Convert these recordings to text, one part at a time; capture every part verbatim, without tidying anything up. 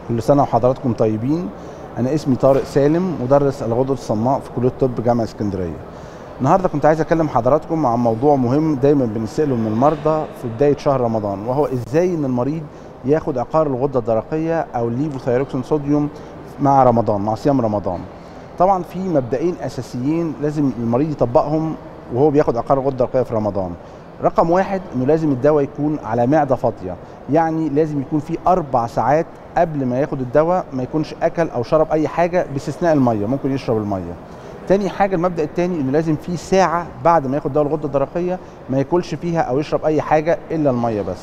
كل سنة وحضراتكم طيبين. أنا اسمي طارق سالم، مدرس الغدد الصماء في كلية الطب جامعة اسكندرية. النهارده كنت عايز أكلم حضراتكم عن موضوع مهم دايما بنسأله من المرضى في بداية شهر رمضان، وهو إزاي إن المريض ياخد عقار الغدة الدرقية أو الليفوثايروكسين صوديوم مع رمضان، مع صيام رمضان. طبعا في مبدئين أساسيين لازم المريض يطبقهم وهو بياخد عقار الغدة الدرقية في رمضان. رقم واحد، انه لازم الدواء يكون على معده فاضيه، يعني لازم يكون في اربع ساعات قبل ما ياخد الدواء ما يكونش اكل او شرب اي حاجه باستثناء الميه، ممكن يشرب الميه. تاني حاجه، المبدا الثاني انه لازم في ساعه بعد ما ياخد دواء الغده الدرقيه ما ياكلش فيها او يشرب اي حاجه الا الميه بس.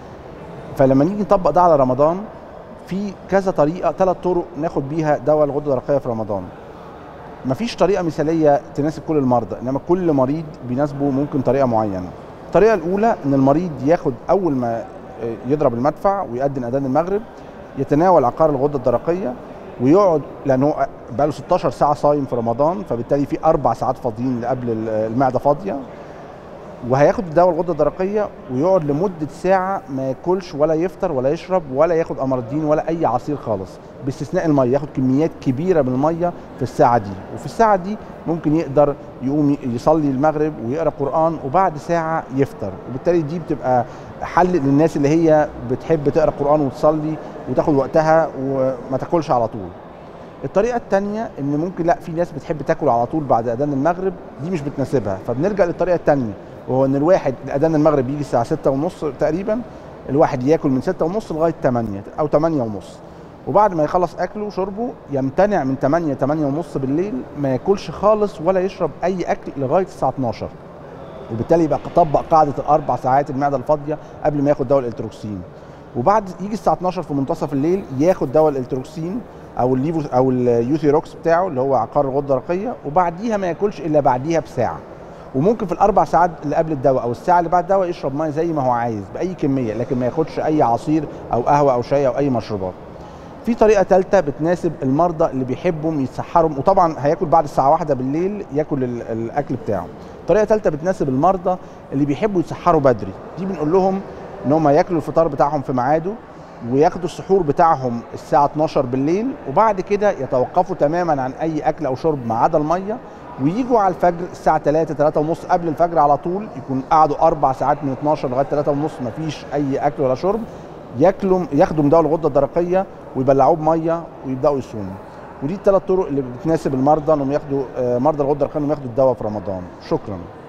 فلما نيجي نطبق ده على رمضان في كذا طريقه، ثلاث طرق ناخد بيها دواء الغده الدرقيه في رمضان. مفيش طريقه مثاليه تناسب كل المرضى، انما كل مريض بيناسبه ممكن طريقه معينه. الطريقه الاولى ان المريض ياخد اول ما يضرب المدفع ويأذن اذان المغرب يتناول عقار الغده الدرقيه ويقعد، لانه بقى له ستاشر ساعه صايم في رمضان، فبالتالي في اربع ساعات فاضيين قبل المعده فاضيه، وهياخد دواء الغده الدرقيه ويقعد لمده ساعه ما ياكلش ولا يفطر ولا يشرب ولا ياخد امردين ولا اي عصير خالص باستثناء الميه. ياخد كميات كبيره من الميه في الساعه دي، وفي الساعه دي ممكن يقدر يقوم يصلي المغرب ويقرا قران وبعد ساعه يفطر، وبالتالي دي بتبقى حل للناس اللي هي بتحب تقرا قران وتصلي وتاخد وقتها وما تاكلش على طول. الطريقه الثانيه ان ممكن لا، في ناس بتحب تاكل على طول بعد اذان المغرب، دي مش بتناسبها، فبنرجع للطريقه الثانيه، وهو ان الواحد اذان المغرب بيجي الساعه ستة ونص تقريبا، الواحد ياكل من ستة ونص لغايه تمانية او تمانية ونص، وبعد ما يخلص اكله وشربه يمتنع من تمانية تمانية ونص بالليل، ما ياكلش خالص ولا يشرب اي اكل لغايه الساعه اتناشر، وبالتالي يبقى طبق قاعده الاربع ساعات المعده الفاضيه قبل ما ياخد دواء الالتروكسين. وبعد يجي الساعه اتناشر في منتصف الليل ياخد دواء الالتروكسين او الليفو او اليوثيروكس بتاعه اللي هو عقار الغده الدرقيه، وبعديها ما ياكلش الا بعديها بساعه. وممكن في الاربع ساعات اللي قبل الدواء او الساعه اللي بعد الدواء يشرب ميه زي ما هو عايز باي كميه، لكن ما ياخدش اي عصير او قهوه او شاي او اي مشروبات. في طريقه ثالثه بتناسب المرضى اللي بيحبوا يتسحروا، وطبعا هياكل بعد الساعه واحدة بالليل ياكل الاكل بتاعه. طريقه ثالثه بتناسب المرضى اللي بيحبوا يتسحروا بدري، دي بنقول لهم ان هم ياكلوا الفطار بتاعهم في ميعاده وياخدوا السحور بتاعهم الساعه اتناشر بالليل، وبعد كده يتوقفوا تماما عن اي اكل او شرب ما عدا الميه، ويجوا على الفجر الساعه تلاتة تلاتة ونص قبل الفجر على طول، يكون قعدوا اربع ساعات من اتناشر لغايه تلاتة ونص مفيش اي اكل ولا شرب، ياكلوا ياخدوا من دواء الغده الدرقيه ويبلعوه بميه ويبداوا يصوموا. ودي الثلاث طرق اللي بتناسب المرضى انهم ياخدوا مرضى الغده الدرقيه انهم ياخدوا الدواء في رمضان. شكرا.